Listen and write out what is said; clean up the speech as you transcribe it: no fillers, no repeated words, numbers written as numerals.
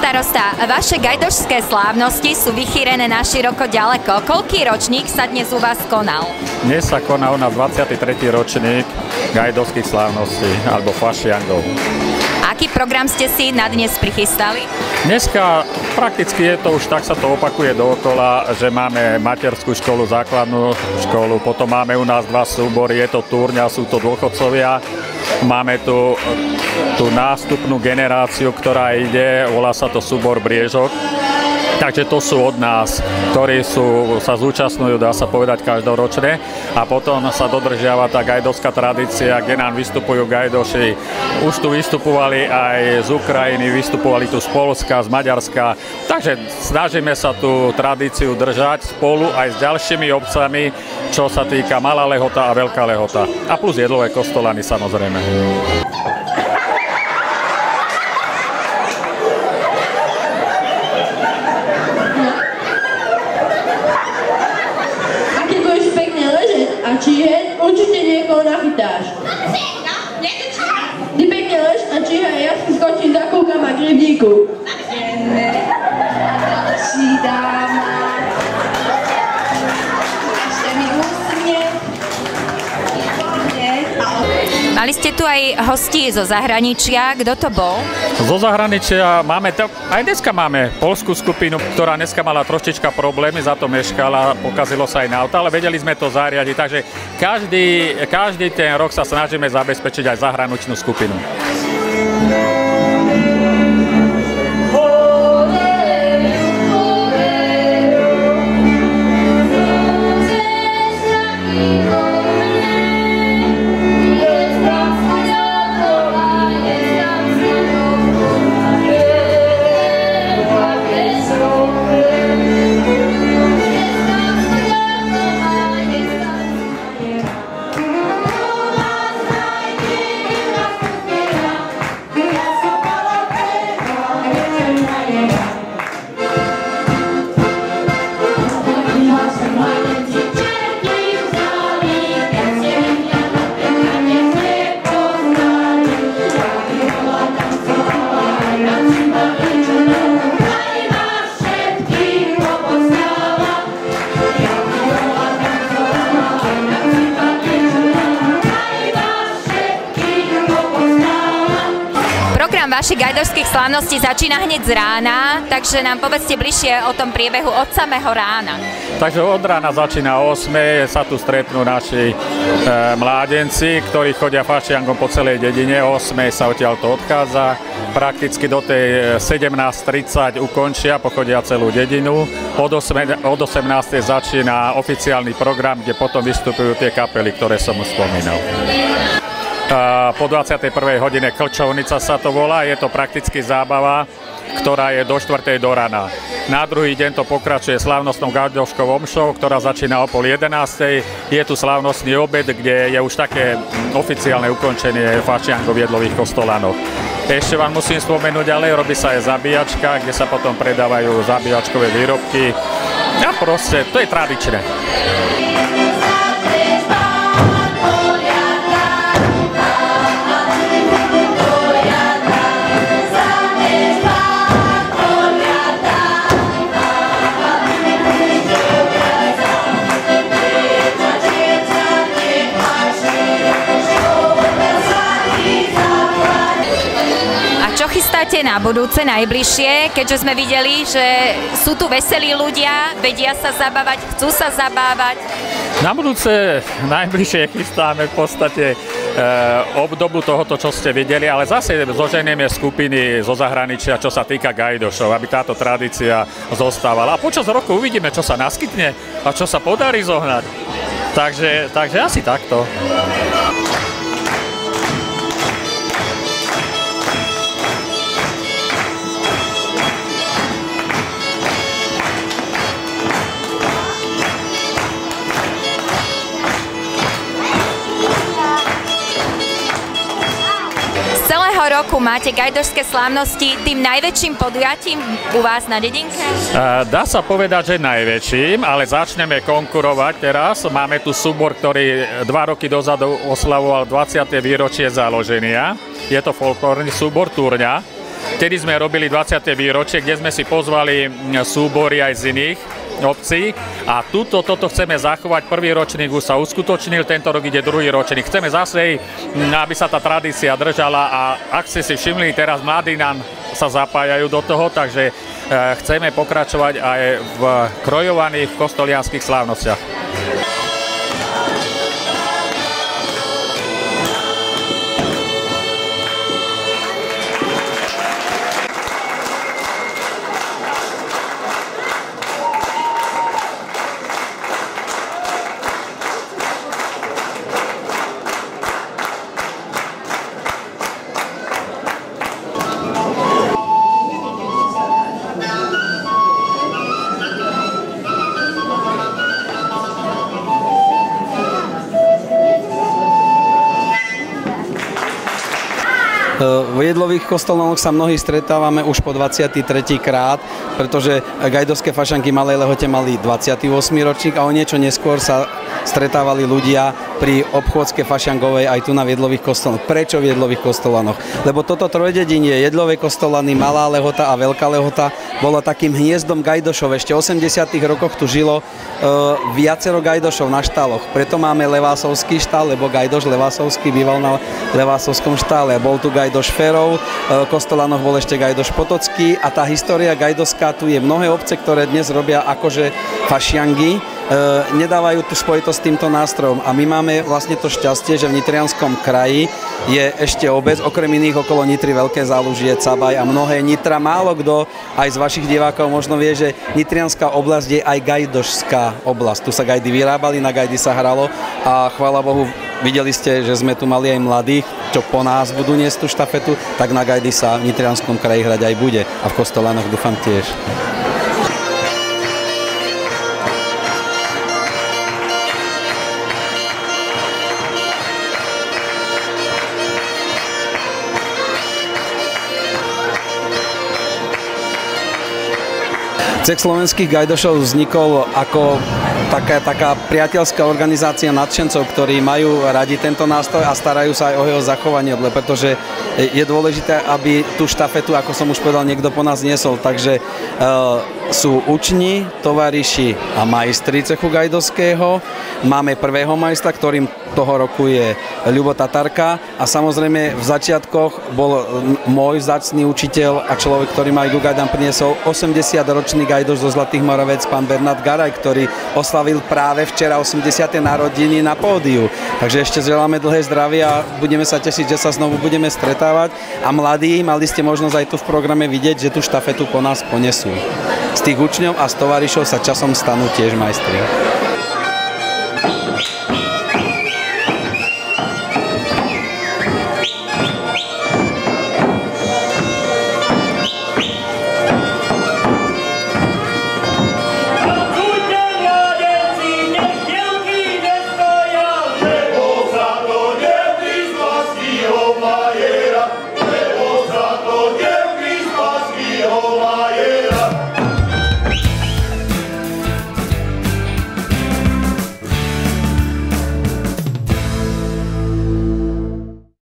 starosta, vaše gajdošské slávnosti sú vychýrené na široko ďaleko. Koľký ročník sa dnes u vás konal? Dnes sa koná u nás 23. ročník gajdošských slávností, alebo fašiangov. Aký program ste si na dnes prichystali? Dneska prakticky je to už tak, sa to opakuje dookola, že máme materskú školu, základnú školu, potom máme u nás dva súbory, je to turňa, sú to dôchodcovia. Máme tu nástupnú generáciu, ktorá ide, volá sa to súbor Briežok. Takže to sú od nás, ktorí sa zúčastňujú, dá sa povedať, každoročne. A potom sa dodržiava tá gajdovská tradícia, kde nám vystupujú gajdoši. Už tu vystupovali aj z Ukrajiny, vystupovali tu z Poľska, z Maďarska. Takže snažíme sa tú tradíciu držať spolu aj s ďalšími obcami, čo sa týka Malá Lehota a Veľká Lehota. A plus jedlové kostolany, samozrejme. Číheň, určite niekoho nachytáš. Ty pekne lež a číhaj, ja si skočím za kúkam a k rybníku. Mali ste tu aj hostí zo zahraničia. Kto to bol? Zo zahraničia máme, aj dneska máme poľskú skupinu, ktorá dneska mala trošička problémy, za to meškala, pokazilo sa aj na auto, ale vedeli sme to zariadiť, takže každý ten rok sa snažíme zabezpečiť aj zahraničnú skupinu. Vašich gajdošských slávností začína hneď z rána, takže nám povedzte bližšie o tom priebehu od samého rána. Takže od rána začína 8, sa tu stretnú naši mládenci, ktorí chodia fašiangom po celej dedine. 8 sa odtiaľto odchádza, prakticky do tej 17:30 ukončia, pochodia celú dedinu. Od 18 začína oficiálny program, kde potom vystupujú tie kapely, ktoré som už spomínal. Po 21. hodine Klčovnica sa to volá, je to prakticky zábava, ktorá je do 4. do rana. Na druhý deň to pokračuje slávnostnou gajdoškou omšou, ktorá začína o 10:30. Je tu slávnostný obed, kde je už také oficiálne ukončenie fašiangov v jedlových kostolanoch. Ešte vám musím spomenúť, ale robí sa aj zabíjačka, kde sa potom predávajú zabíjačkové výrobky. A proste, to je tradičné. Chystáte na budúce, najbližšie, keďže sme videli, že sú tu veselí ľudia, vedia sa zabávať, chcú sa zabávať? Na budúce najbližšie chystáme v podstate obdobu tohoto, čo ste videli, ale zase zoženieme skupiny zo zahraničia, čo sa týka gajdošov, aby táto tradícia zostávala. A počas roku uvidíme, čo sa naskytne a čo sa podarí zohnať. Takže asi takto. Roku máte gajdošské slávnosti tým najväčším podujatím u vás na dedinke? Dá sa povedať, že najväčším, ale začneme konkurovať teraz. Máme tu súbor, ktorý 2 roky dozadu oslavoval 20. výročie založenia. Je to folklórny súbor Turňa. Vtedy sme robili 20. výročie, kde sme si pozvali súbory aj z iných obcí a toto chceme zachovať. Prvý ročník už sa uskutočnil, tento rok ide druhý ročník. Chceme zase, aby sa tá tradícia držala a ak ste si všimli, teraz mladí nám sa zapájajú do toho, takže chceme pokračovať aj v krojovaných kostolianských slávnostiach. V jedlových kostoloch sa mnohí stretávame už po 23. krát, pretože gajdovské fašanky Malej Lehote mali 28. ročník a o niečo neskôr sa stretávali ľudia pri obchôdzke fašangovej aj tu na Jedlových kostoloch. Prečo v Jedlových kostoloch? Lebo toto trojdedinie, Jedlové kostolany, Malá Lehota a Veľká Lehota, bolo takým hniezdom gajdošov. Ešte v 80. rokoch tu žilo viacero gajdošov na štáloch. Preto máme Levásovský štál, lebo gajdoš Levásovský býval na Levásovskom štále. Bol tu gajdoš Ferov, v Kostolanoch bol ešte gajdoš Potocký a tá história gajdoská, tu je mnohé obce, ktoré dnes robia akože fašiangy, nedávajú tu spojitosť s týmto nástrojom a my máme vlastne to šťastie, že v Nitrianskom kraji je ešte obec, okrem iných okolo Nitry Veľké Zálužie, Cabaj a mnohé Nitra. Málo kto aj z vašich divákov možno vie, že Nitrianská oblasť je aj gajdošská oblasť. Tu sa gajdy vyrábali, na gajdy sa hralo a chvála Bohu, videli ste, že sme tu mali aj mladých, čo po nás budú niesť tú štafetu, tak na gajdy sa v Nitrianskom kraji hrať aj bude a v Kostolanoch dúfam tiež. Cech slovenských gajdošov vznikol ako taká priateľská organizácia nadšencov, ktorí majú radi tento nástroj a starajú sa aj o jeho zachovanie, pretože je dôležité, aby tú štafetu, ako som už povedal, niekto po nás niesol. Takže sú učni, tovariši a majstri cechu gajdovského. Máme prvého majstra, ktorým toho roku je Ľubo Tatarka a samozrejme v začiatkoch bol môj vzácny učiteľ a človek, ktorý ma aj ku gajdám priniesol 80-ročný gajdoš zo Zlatých Moraviec, pán Bernard Garaj, ktorý oslavil práve včera 80. narodiny na pódiu. Takže ešte želáme dlhé zdravie a budeme sa tešiť, že sa znovu budeme stretávať a mladí, mali ste možnosť aj tu v programe vidieť, že tú štafetu po nás ponesú. Z tých učňov a z tovarišov sa časom stanú tiež majstri.